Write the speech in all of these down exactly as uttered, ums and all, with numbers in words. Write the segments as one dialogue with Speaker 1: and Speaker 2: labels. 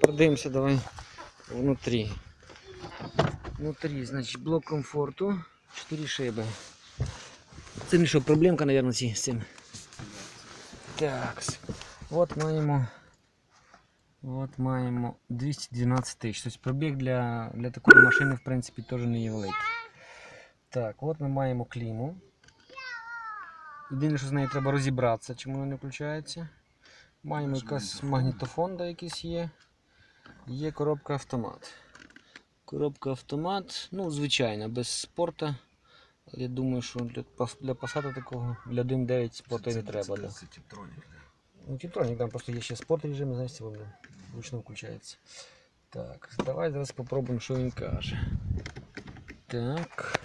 Speaker 1: тепер дивимося, давай внутрі. Внутрі, значить, блок комфорту, чотири шиби. Це не що, проблемка, мабуть, ці, з цим. Так, от маємо, от маємо двісті дванадцять тисяч. Тобто пробіг для, для такої машини, в принципі, теж не є великий. Так, от ми маємо кліму. Єдине, що з нею треба розібратися, чому вона не включається. Маємо якийсь магнітофон, де якийсь є. Є коробка автомат. Коробка автомат, ну звичайна, без спорта. Я думаю, що для, для Passat такого для один дев'ять спорту не треба. Да.
Speaker 2: Це Tiptronic.
Speaker 1: Ну, Tiptronic, там просто є ще спорт режим, знаєте, воно вручну включається. Так, давай зараз спробуємо, що він каже. Так.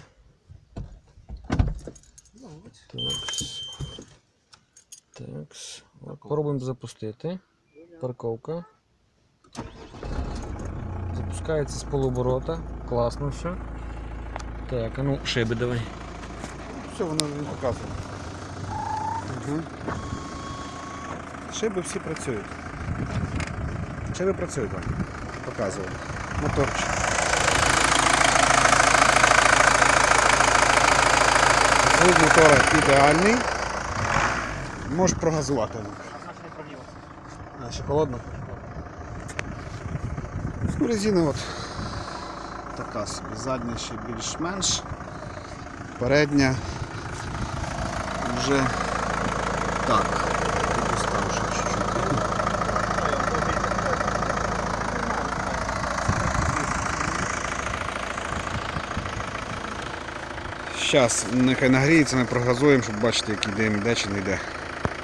Speaker 1: Такс. Такс. От, пробуємо запустити. Парковка. Запускається з полуоборота. Класно все. Так, а ну шиби давай.
Speaker 2: Все, воно не показує. Угу. Шиби всі працюють. Шиби працюють, так. Показує. Моторчик. Звук мотора ідеальний. Можеш прогазувати. А, ще холодно? Ну, резина от така собі. Задня ще більш-менш. Передня вже так. Поставив ще чуть-чуть. Зараз нехай нагріється, ми прогазуємо, щоб бачити, який дим йде чи не йде.